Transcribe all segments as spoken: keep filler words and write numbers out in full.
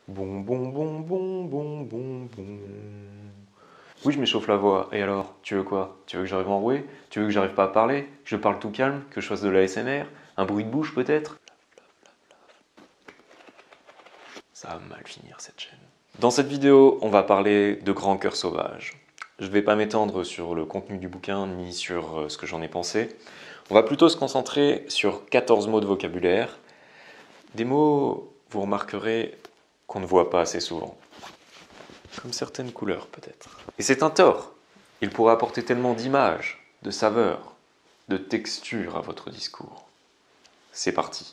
Bon, bon, bon, bon, bon, bon, bon. Oui, je m'échauffe la voix. Et alors, tu veux quoi? Tu veux que j'arrive enroué? Tu veux que j'arrive pas à parler? Que je parle tout calme? Que je fasse de l'A S M R? Un bruit de bouche peut-être? Ça va mal finir cette chaîne. Dans cette vidéo, on va parler de Grand Cœur Sauvage. Je ne vais pas m'étendre sur le contenu du bouquin ni sur ce que j'en ai pensé. On va plutôt se concentrer sur quatorze mots de vocabulaire. Des mots, vous remarquerez, qu'on ne voit pas assez souvent. Comme certaines couleurs peut-être. Et c'est un tort. Il pourrait apporter tellement d'images, de saveurs, de textures à votre discours. C'est parti.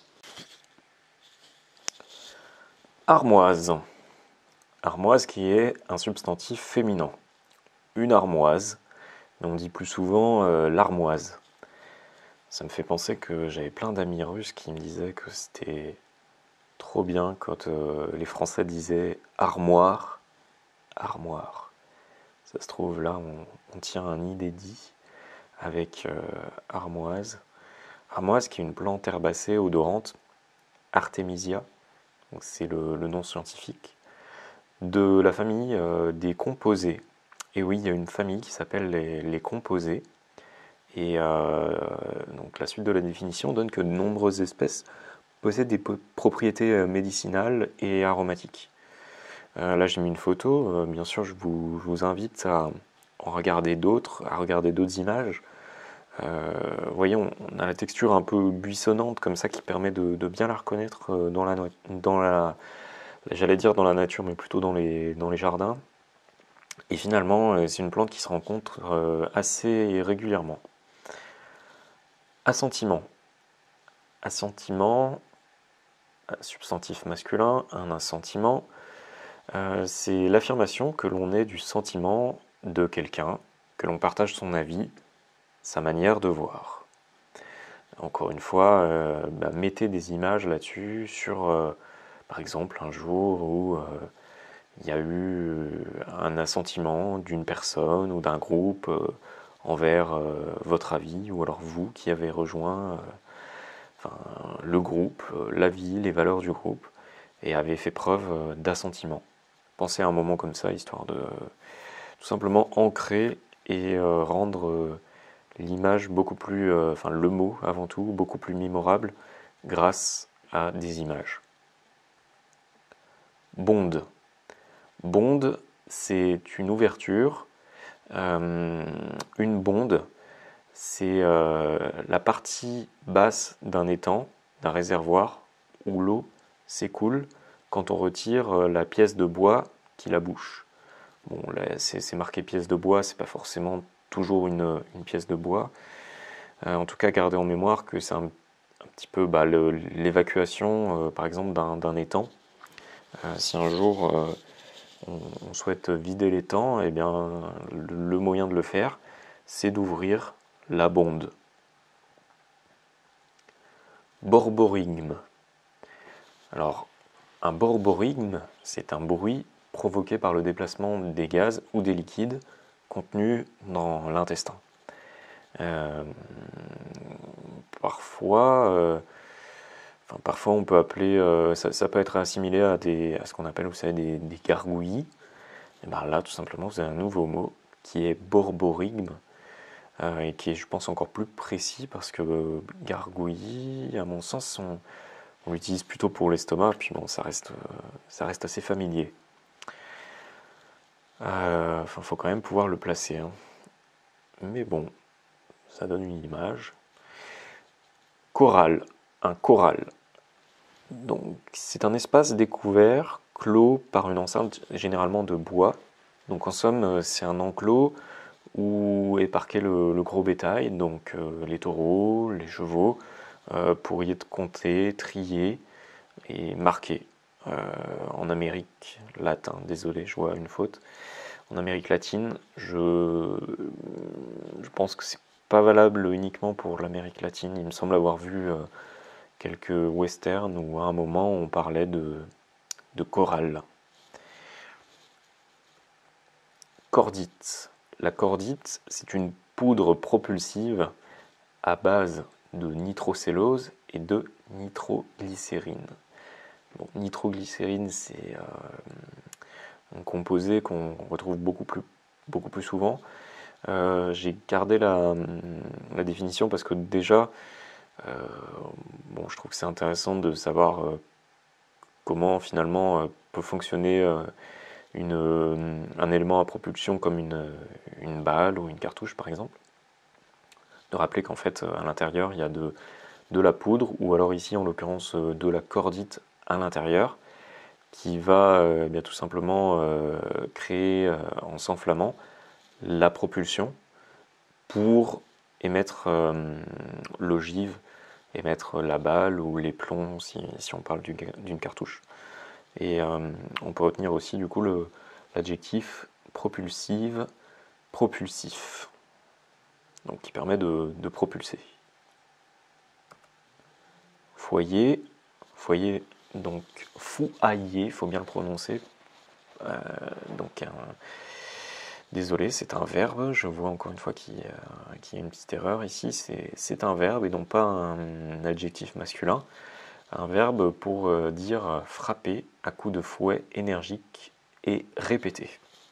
Armoise. Armoise qui est un substantif féminin. Une armoise, mais on dit plus souvent euh, l'armoise. Ça me fait penser que j'avais plein d'amis russes qui me disaient que c'était trop bien quand euh, les Français disaient armoire, armoire. Ça se trouve là, on, on tient un inédit avec euh, armoise. Armoise qui est une plante herbacée odorante, Artemisia, c'est le, le nom scientifique, de la famille euh, des composés. Et oui, il y a une famille qui s'appelle les, les composés. Et euh, donc la suite de la définition donne que de nombreuses espèces possèdent des propriétés médicinales et aromatiques. Euh, là j'ai mis une photo, euh, bien sûr je vous, je vous invite à en regarder d'autres, à regarder d'autres images. Euh, vous voyez, on, on a la texture un peu buissonnante comme ça qui permet de, de bien la reconnaître dans la, dans la j'allais dire dans la nature, mais plutôt dans les, dans les jardins. Et finalement, c'est une plante qui se rencontre assez régulièrement. Assentiment. Assentiment, substantif masculin, un assentiment, euh, c'est l'affirmation que l'on ait du sentiment de quelqu'un, que l'on partage son avis, sa manière de voir. Encore une fois, euh, bah, mettez des images là-dessus sur, euh, par exemple, un jour où euh, il y a eu un assentiment d'une personne ou d'un groupe euh, envers euh, votre avis, ou alors vous qui avez rejoint euh, enfin, le groupe, l'avis, les valeurs du groupe, et avez fait preuve d'assentiment. Pensez à un moment comme ça, histoire de tout simplement ancrer et euh, rendre euh, l'image beaucoup plus, euh, enfin le mot avant tout, beaucoup plus mémorable grâce à des images. Bonde. Bonde, c'est une ouverture. Euh, une bonde, c'est euh, la partie basse d'un étang, d'un réservoir, où l'eau s'écoule quand on retire euh, la pièce de bois qui la bouche. Bon, là, c'est marqué pièce de bois, c'est pas forcément toujours une, une pièce de bois. Euh, en tout cas, gardez en mémoire que c'est un, un petit peu bah, l'évacuation, euh, par exemple, d'un étang. Euh, si un jour euh, on, on souhaite vider l'étang, eh bien, le, le moyen de le faire, c'est d'ouvrir la bonde. Borborygme. Alors, un borborygme, c'est un bruit provoqué par le déplacement des gaz ou des liquides contenus dans l'intestin. Euh, parfois, euh, enfin, parfois on peut appeler, euh, ça, ça peut être assimilé à, des, à ce qu'on appelle, vous savez, des, des gargouillis. Et ben là, tout simplement, c'est un nouveau mot qui est borborygme, euh, et qui est, je pense, encore plus précis parce que euh, gargouillis, à mon sens, on, on l'utilise plutôt pour l'estomac, puis bon, ça reste, euh, ça reste assez familier. Euh, enfin, faut quand même pouvoir le placer, hein. Mais bon, ça donne une image. Corral, un corral. Donc, c'est un espace découvert, clos par une enceinte généralement de bois. Donc, en somme, c'est un enclos où est parqué le, le gros bétail, donc euh, les taureaux, les chevaux, euh, pour y être comptés, triés et marqués. Euh, en Amérique latine, désolé, je vois une faute. En Amérique latine, je, je pense que c'est pas valable uniquement pour l'Amérique latine. Il me semble avoir vu euh, quelques westerns où à un moment on parlait de, de chorale. Cordite. La cordite, c'est une poudre propulsive à base de nitrocellose et de nitroglycérine. Bon, nitroglycérine, c'est euh, un composé qu'on retrouve beaucoup plus, beaucoup plus souvent. Euh, j'ai gardé la, la définition parce que déjà, euh, bon, je trouve que c'est intéressant de savoir euh, comment finalement euh, peut fonctionner euh, une, euh, un élément à propulsion comme une, une balle ou une cartouche par exemple. De rappeler qu'en fait à l'intérieur il y a de, de la poudre ou alors ici en l'occurrence de la cordite à l'intérieur qui va euh, eh bien, tout simplement euh, créer euh, en s'enflammant la propulsion pour émettre euh, l'ogive, émettre la balle ou les plombs si, si on parle d'une cartouche. Et euh, on peut retenir aussi du coup l'adjectif propulsive, propulsif, donc qui permet de, de propulser. Foyer, foyer donc fouailler, il faut bien le prononcer. Euh, donc un, désolé, c'est un verbe, je vois encore une fois qu'il y a, qu'il y a une petite erreur ici, c'est un verbe et non pas un adjectif masculin. Un verbe pour dire frapper à coups de fouet énergique et répété.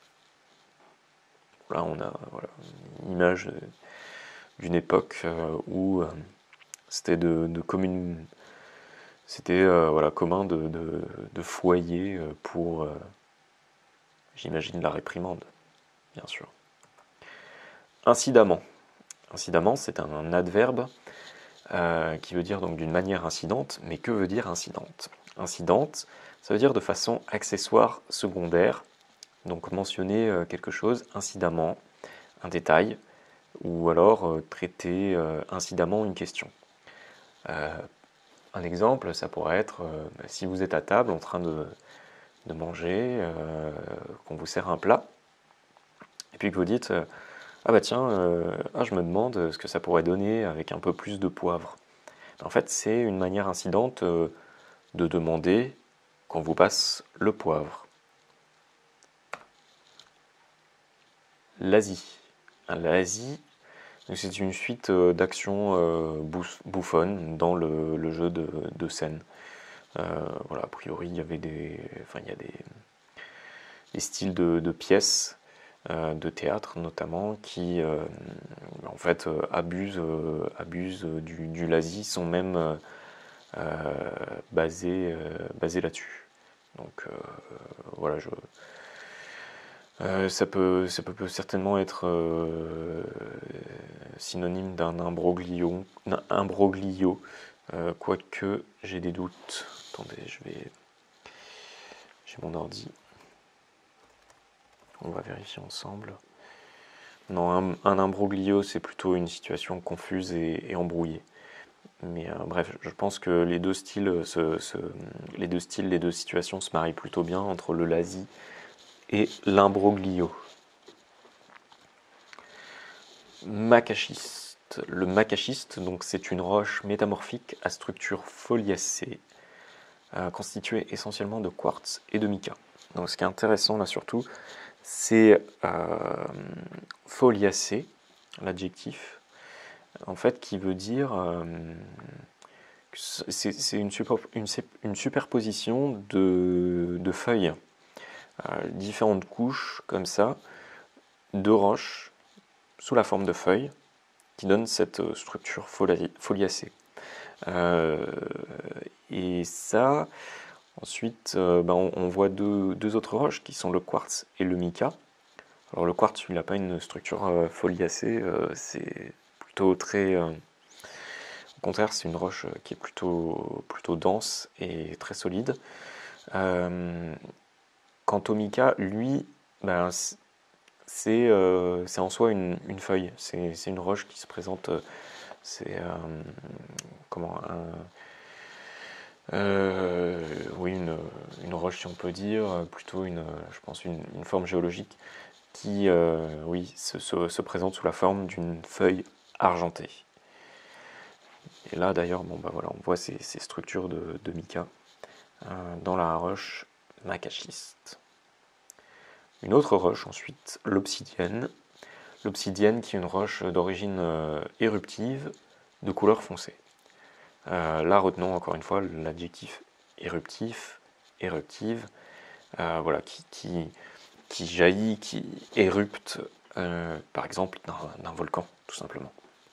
Là on a voilà, une image d'une époque où c'était de, de commune, c'était euh, voilà, commun de, de, de foyer pour, euh, j'imagine, la réprimande, bien sûr. Incidemment. Incidemment, c'est un, un adverbe euh, qui veut dire donc d'une manière incidente, mais que veut dire incidente? Incidente, ça veut dire de façon accessoire, secondaire, donc mentionner euh, quelque chose incidemment, un détail, ou alors euh, traiter euh, incidemment une question. Euh, un exemple, ça pourrait être euh, si vous êtes à table en train de, de manger, euh, qu'on vous sert un plat, et puis que vous dites euh, ah bah tiens, euh, ah, je me demande ce que ça pourrait donner avec un peu plus de poivre. En fait, c'est une manière incidente euh, de demander qu'on vous passe le poivre. L'Asie. L'Asie, c'est une suite euh, d'actions euh, bouffonnes dans le, le jeu de, de scène. Euh, voilà, a priori, il y avait des, enfin, il y a des, des styles de, de pièces, euh, de théâtre notamment, qui euh, en fait euh, abusent, euh, abusent du, du lazi, sont même euh, basés, euh, basés là-dessus. Donc euh, voilà, je, euh, ça, peut, ça peut, peut certainement être euh, synonyme d'un imbroglio, imbroglio euh, quoique j'ai des doutes. Attendez, je vais. J'ai mon ordi. On va vérifier ensemble. Non, un, un imbroglio, c'est plutôt une situation confuse et, et embrouillée. Mais euh, bref, je pense que les deux styles, se, se, les deux styles, les deux situations se marient plutôt bien entre le lazi et l'imbroglio. Macachiste. Le macachiste, donc, c'est une roche métamorphique à structure foliacée, euh, constituée essentiellement de quartz et de mica. Donc, ce qui est intéressant là surtout, c'est euh, foliacé, l'adjectif, en fait, qui veut dire euh, c'est une, super, une, une superposition de, de feuilles, euh, différentes couches comme ça, de roches sous la forme de feuilles, qui donne cette structure foliacée. Euh, et ça, ensuite, euh, ben on, on voit deux, deux autres roches qui sont le quartz et le mica. Alors le quartz, il n'a pas une structure euh, foliacée, euh, c'est plutôt très... Euh, au contraire, c'est une roche qui est plutôt, plutôt dense et très solide. Euh, quant au mica, lui, ben, c'est euh, en soi une, une feuille. C'est une roche qui se présente... Euh, c'est euh, comment un, euh, oui une, une roche si on peut dire, plutôt une, je pense une, une forme géologique qui euh, oui se, se, se présente sous la forme d'une feuille argentée. Et là d'ailleurs bon bah voilà on voit ces, ces structures de, de mica euh, dans la roche macachiste. Une autre roche ensuite, l'obsidienne. L'obsidienne qui est une roche d'origine euh, éruptive de couleur foncée. Euh, là, retenons encore une fois l'adjectif éruptif, éruptive, euh, voilà, qui, qui, qui jaillit, qui érupte, euh, par exemple, d'un volcan, tout simplement.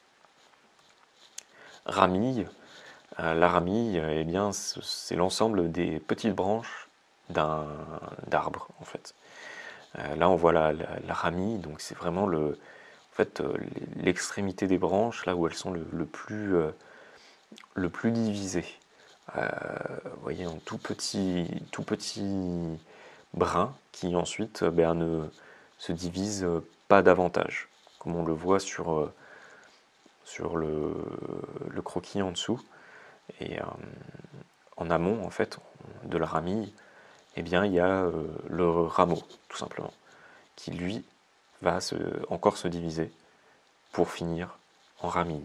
Ramille, euh, la ramille, euh, eh bien, c'est l'ensemble des petites branches d'un d'arbre, en fait. Euh, là, on voit la, la, la ramille, donc c'est vraiment le, en fait, euh, l'extrémité des branches, là où elles sont le, le plus, euh, le plus divisées. Euh, vous voyez, en tout petit, tout petit brin qui ensuite ben, ne se divise pas davantage, comme on le voit sur, sur le, le croquis en dessous. Et euh, en amont, en fait, de la ramille, eh bien, il y a euh, le rameau, tout simplement, qui lui va se, encore se diviser pour finir en ramille.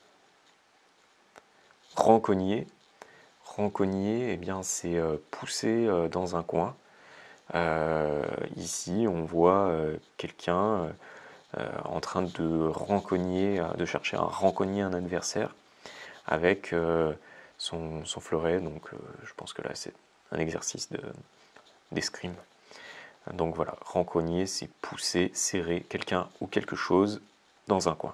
Renconnier, renconnier, eh bien, c'est euh, poussé euh, dans un coin. Euh, ici, on voit euh, quelqu'un euh, en train de renconnier, de chercher à renconner un adversaire avec euh, son, son fleuret. Donc, euh, je pense que là, c'est un exercice d'escrime. Donc voilà, renconnier, c'est pousser, serrer quelqu'un ou quelque chose dans un coin.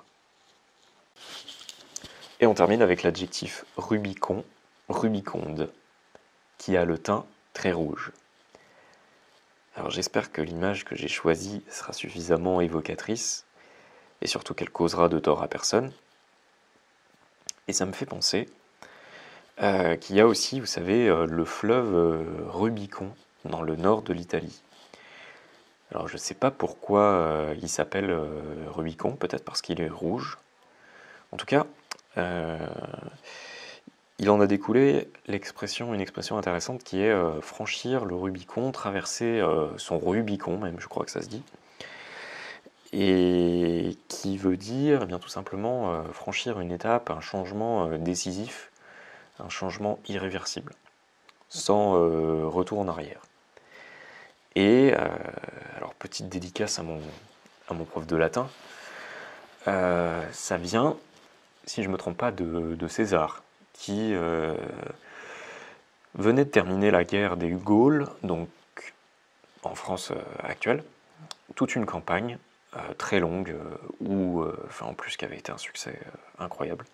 Et on termine avec l'adjectif rubicon, rubiconde, qui a le teint très rouge. Alors j'espère que l'image que j'ai choisie sera suffisamment évocatrice, et surtout qu'elle causera de tort à personne. Et ça me fait penser euh, qu'il y a aussi, vous savez, euh, le fleuve euh, Rubicon, dans le nord de l'Italie. Alors je ne sais pas pourquoi euh, il s'appelle euh, Rubicon, peut-être parce qu'il est rouge. En tout cas, euh, il en a découlé l'expression, une expression intéressante qui est euh, franchir le Rubicon, traverser euh, son Rubicon même, je crois que ça se dit, et qui veut dire eh bien tout simplement euh, franchir une étape, un changement euh, décisif, un changement irréversible, sans euh, retour en arrière. Et euh, alors petite dédicace à mon, à mon prof de latin, euh, ça vient, si je ne me trompe pas, de, de César, qui euh, venait de terminer la guerre des Gaules, donc en France euh, actuelle, toute une campagne euh, très longue, euh, où, euh, enfin en plus qui avait été un succès euh, incroyable.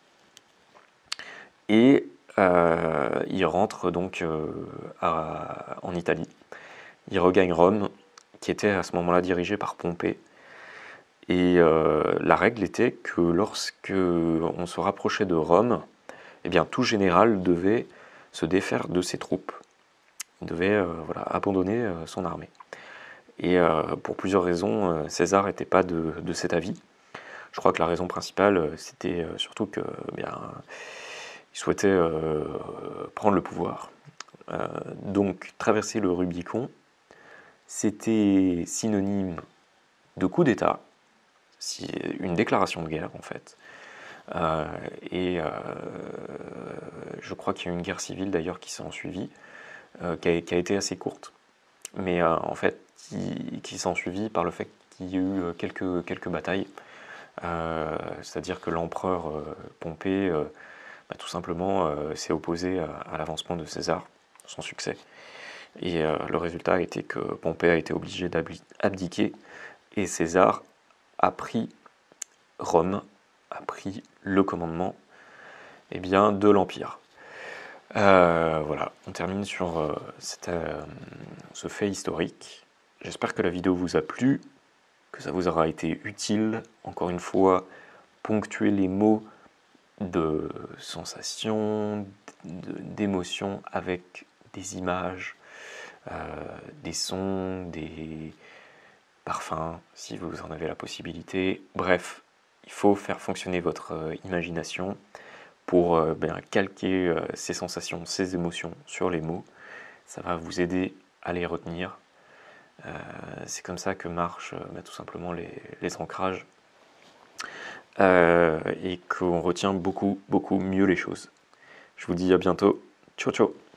Et euh, il rentre donc euh, à, en Italie. Il regagne Rome, qui était à ce moment-là dirigée par Pompée. Et euh, la règle était que lorsque on se rapprochait de Rome, eh bien tout général devait se défaire de ses troupes. Il devait euh, voilà, abandonner euh, son armée. Et euh, pour plusieurs raisons, euh, César n'était pas de, de cet avis. Je crois que la raison principale, euh, c'était euh, surtout que eh bien, il souhaitait euh, prendre le pouvoir. Euh, donc traverser le Rubicon, c'était synonyme de coup d'État, une déclaration de guerre en fait. Euh, et euh, je crois qu'il y a eu une guerre civile d'ailleurs qui s'est ensuivie, euh, qui, a, qui a été assez courte, mais euh, en fait qui, qui s'est ensuivie par le fait qu'il y a eu quelques, quelques batailles, euh, c'est-à-dire que l'empereur euh, Pompée euh, bah, tout simplement euh, s'est opposé à, à l'avancement de César, sans succès. Et euh, le résultat a été que Pompée a été obligé d'abdiquer et César a pris Rome, a pris le commandement eh bien, de l'Empire. Euh, voilà, on termine sur euh, cette, euh, ce fait historique. J'espère que la vidéo vous a plu, que ça vous aura été utile. Encore une fois, ponctuer les mots de sensation, d'émotion avec des images, euh, des sons, des parfums, si vous en avez la possibilité. Bref, il faut faire fonctionner votre euh, imagination pour euh, bien, calquer euh, ces sensations, ces émotions sur les mots. Ça va vous aider à les retenir. Euh, c'est comme ça que marchent euh, bah, tout simplement les, les ancrages. Euh, et qu'on retient beaucoup, beaucoup mieux les choses. Je vous dis à bientôt. Ciao, ciao.